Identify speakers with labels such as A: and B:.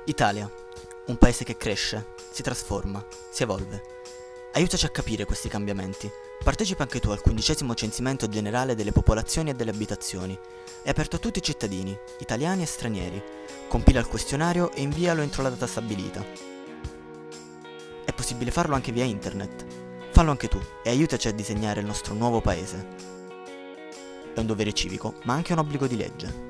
A: Italia, un paese che cresce, si trasforma, si evolve. Aiutaci a capire questi cambiamenti. Partecipa anche tu al 15° censimento generale delle popolazioni e delle abitazioni. È aperto a tutti i cittadini, italiani e stranieri. Compila il questionario e invialo entro la data stabilita. È possibile farlo anche via internet. Fallo anche tu e aiutaci a disegnare il nostro nuovo paese. È un dovere civico, ma anche un obbligo di legge.